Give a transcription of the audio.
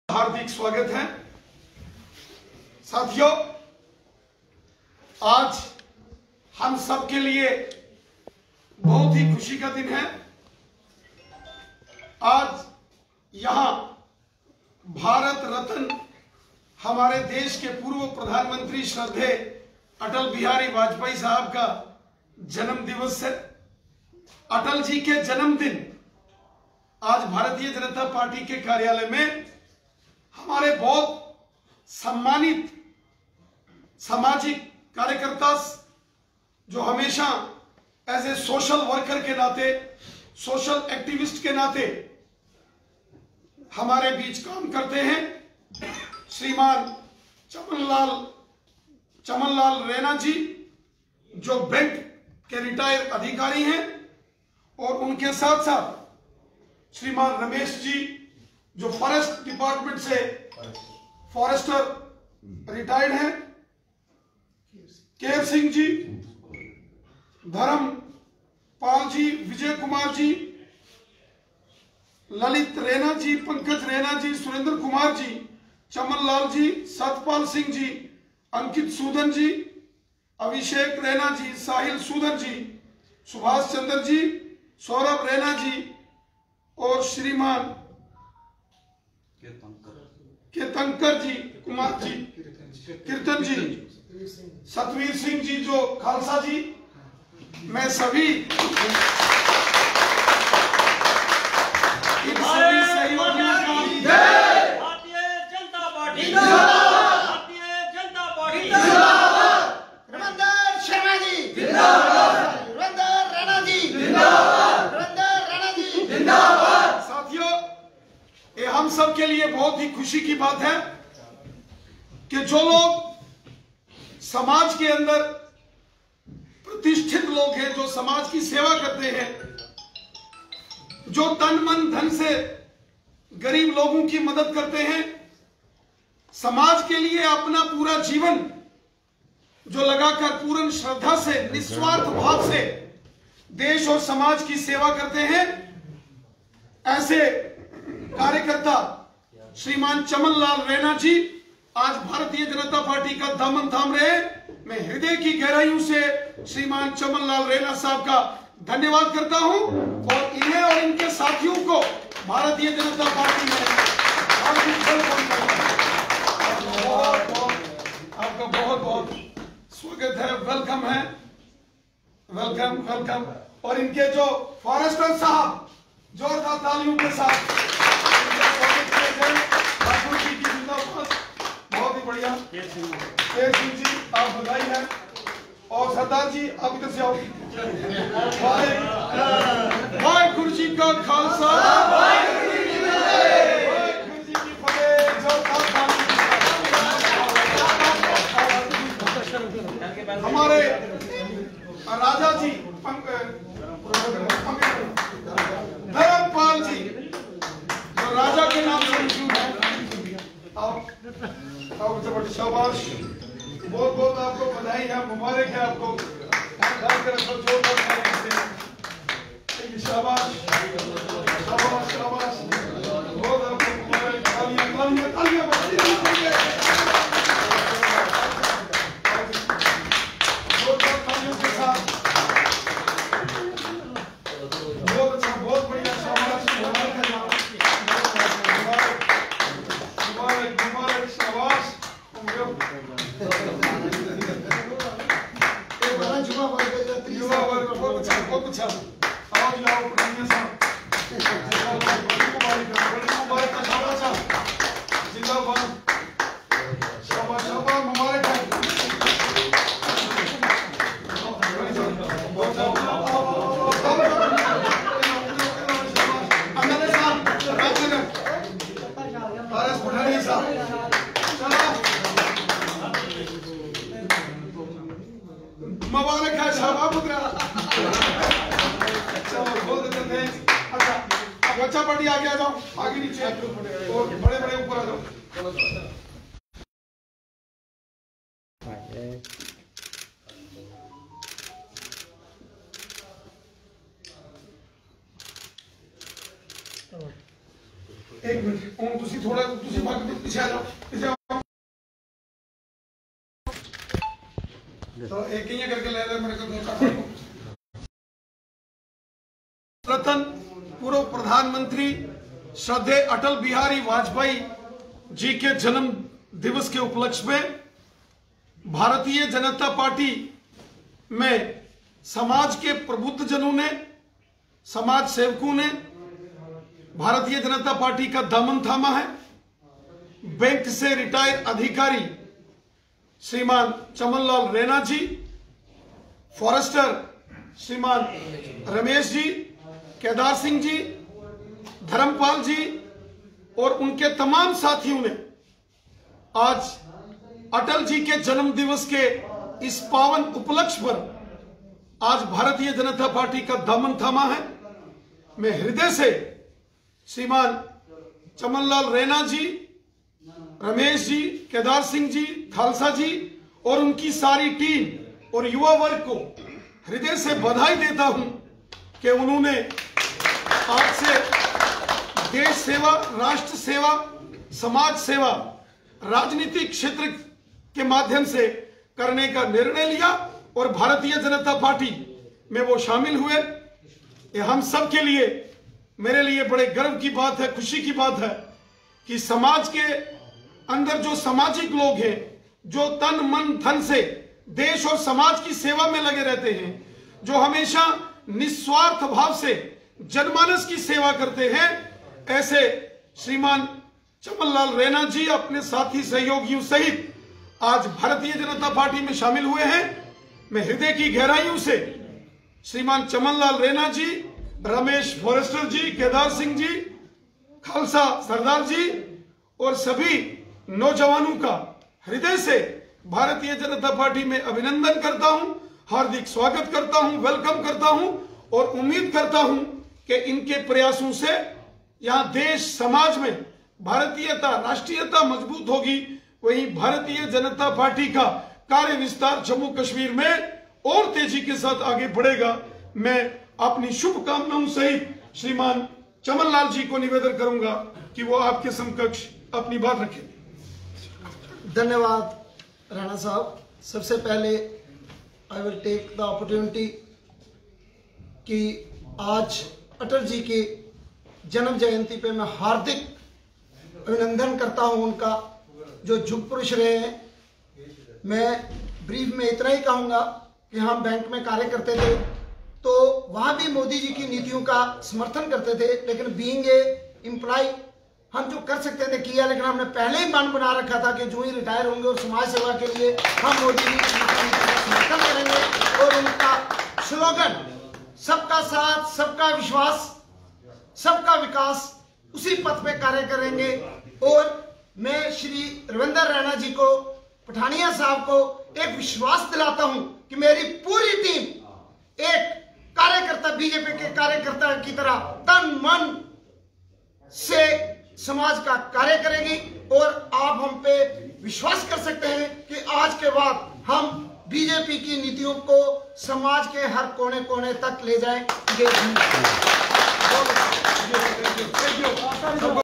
हार्दिक स्वागत है साथियों। आज हम सब के लिए बहुत ही खुशी का दिन है। आज यहां भारत रत्न हमारे देश के पूर्व प्रधानमंत्री श्रद्धेय अटल बिहारी वाजपेयी साहब का जन्म दिवस है। अटल जी के जन्मदिन आज भारतीय जनता पार्टी के कार्यालय में हमारे बहुत सम्मानित सामाजिक कार्यकर्ता जो हमेशा एज ए सोशल वर्कर के नाते, सोशल एक्टिविस्ट के नाते हमारे बीच काम करते हैं, श्रीमान चमनलाल रैना जी जो बैंक के रिटायर अधिकारी हैं, और उनके साथ साथ श्रीमान रमेश जी जो फॉरेस्ट डिपार्टमेंट से फॉरेस्टर रिटायर्ड हैं, केर सिंह जी, धर्मपाल जी, विजय कुमार जी, ललित रैना जी, पंकज रैना जी, सुरेंद्र कुमार जी, चमनलाल जी, सतपाल सिंह जी, अंकित सूदन जी, अभिषेक रैना जी, साहिल सूदन जी, सुभाष चंद्र जी, सौरभ रैना जी और श्रीमान केतंकर जी, कुमार जी, कीर्तन जी, सतवीर सिंह जी जो खालसा जी, मैं सभी इन सभी सहयोगियों का भारतीय जनता पार्टी जिंदाबाद, भारतीय जनता पार्टी जिंदाबाद, रविंदर शर्मा जी जिंदाबाद, रविंदर रैना जी जिंदाबाद, रविंदर रैना जी जिंदाबाद। साथियों, ये हम सब के लिए बहुत ही खुशी की बात है कि जो लोग समाज के अंदर प्रतिष्ठित लोग हैं, जो समाज की सेवा करते हैं, जो तन मन धन से गरीब लोगों की मदद करते हैं, समाज के लिए अपना पूरा जीवन जो लगाकर पूर्ण श्रद्धा से, निस्वार्थ भाव से देश और समाज की सेवा करते हैं, ऐसे कार्यकर्ता श्रीमान चमनलाल रैना जी आज भारतीय जनता पार्टी का दामन थाम रहे। मैं हृदय की गहराइयों से श्रीमान चमनलाल रैना साहब का धन्यवाद करता हूं और इन्हें और इनके साथियों को भारतीय जनता पार्टी में आपका बहुत बहुत स्वागत है, वेलकम है, वेलकम वेलकम। और इनके जो फॉरेस्टर साहब जोरदार तालियों के साथ ठाकुर जी की जिंदाबाद, बहुत ही बढ़िया। शेर सिंह जी आप बधाई है, और सरदार जी आप इधर से आओ। वाहिगुरु जी का खालसा, वाहिगुरु जी की फतेह। हमारे राजा जी धर्मपाल जी जो राजा के नाम से मशहूर है, शाबाश, बहुत बहुत आपको बधाई है, मुबारक है आपको। शाबाश शाबाश शाबाश, बहुत आपको मुबारक। तालियां तालियां तालियां तालियों के साथ, बहुत अच्छा, बहुत बढ़िया, शाबाश, मुबारक है, मुबारक मुबारक, शाबाश। युवा वर्ग बहुत अच्छा, बहुत अच्छा। आओ जी आओ, बढ़िया साहब, बड़ी मुबारक का शाबाश साहब, जिंदाबाद, शाबाश शाबाश, मुबारक है। अंदर साहब, राजनगर, आरएस पठानिया साहब, मुबारक है, शाबाश पुत्रा। बहुत अच्छे थे। अच्छा, अब बच्चा पार्टी आगे आ जाओ, आगे नीचे और बड़े बड़े ऊपर आ जाओ। एक मिनट तुसी थोड़ा तुसी भाग के पीछे आ जाओ, पीछे आओ। तो एक ही करके ले ले मेरे को दो चार रतन पूर्व प्रधानमंत्री श्रद्धेय अटल बिहारी वाजपेयी जी के जन्म दिवस के उपलक्ष्य में भारतीय जनता पार्टी में समाज के प्रबुद्ध जनों ने, समाज सेवकों ने भारतीय जनता पार्टी का दामन थामा है। बैंक से रिटायर अधिकारी श्रीमान चमनलाल रैना जी, फॉरेस्टर श्रीमान रमेश जी, केदार सिंह जी, धर्मपाल जी और उनके तमाम साथियों ने आज अटल जी के जन्म दिवस के इस पावन उपलक्ष्य पर आज भारतीय जनता पार्टी का दामन थामा है। मैं हृदय से श्रीमान चमनलाल रैना जी, रमेश जी, केदार सिंह जी, खालसा जी और उनकी सारी टीम और युवा वर्ग को हृदय से बधाई देता हूं कि उन्होंने आज से देश सेवा, राष्ट्र सेवा, समाज सेवा, राजनीतिक क्षेत्र के माध्यम से करने का निर्णय लिया और भारतीय जनता पार्टी में वो शामिल हुए। ये हम सब के लिए, मेरे लिए बड़े गर्व की बात है, खुशी की बात है कि समाज के अंदर जो सामाजिक लोग हैं, जो तन मन धन से देश और समाज की सेवा में लगे रहते हैं, जो हमेशा निस्वार्थ भाव से जनमानस की सेवा करते हैं, ऐसे श्रीमान चमनलाल रैना जी अपने साथी सहयोगियों सहित आज भारतीय जनता पार्टी में शामिल हुए हैं। मैं हृदय की गहराइयों से श्रीमान चमनलाल रैना जी, रमेश फॉरेस्टर जी, केदार सिंह जी, खालसा सरदार जी और सभी नौजवानों का हृदय से भारतीय जनता पार्टी में अभिनंदन करता हूं, हार्दिक स्वागत करता हूं, वेलकम करता हूं और उम्मीद करता हूं कि इनके प्रयासों से यहां देश समाज में भारतीयता, राष्ट्रीयता मजबूत होगी। वहीं भारतीय जनता पार्टी का कार्य विस्तार जम्मू कश्मीर में और तेजी के साथ आगे बढ़ेगा। मैं अपनी शुभकामनाओं सहित श्रीमान चमनलाल जी को निवेदन करूंगा कि वो आपके समकक्ष अपनी बात रखें। धन्यवाद राणा साहब। सबसे पहले I will take the opportunity कि आज अटल जी की जन्म जयंती पे मैं हार्दिक अभिनंदन करता हूं उनका, जो युग पुरुष रहे हैं। मैं ब्रीफ में इतना ही कहूंगा कि हम बैंक में कार्य करते थे तो वहां भी मोदी जी की नीतियों का समर्थन करते थे, लेकिन बीइंग ए एम्प्लॉय हम जो कर सकते थे किया, लेकिन हमने पहले ही मन बना रखा था कि जो ही रिटायर होंगे और समाज सेवा के लिए हम मोदी जी का समर्थन करेंगे। और उनका स्लोगन सबका साथ, सबका विश्वास, सबका विकास, उसी पथ पे कार्य करेंगे। और मैं श्री रविंदर रैना जी को, पठानिया साहब को एक विश्वास दिलाता हूं कि मेरी पूरी टीम एक कार्यकर्ता, बीजेपी के कार्यकर्ता की तरह तन मन से समाज का कार्य करेगी। और आप हम पे विश्वास कर सकते हैं कि आज के बाद हम बीजेपी की नीतियों को समाज के हर कोने कोने तक ले जाएंगे।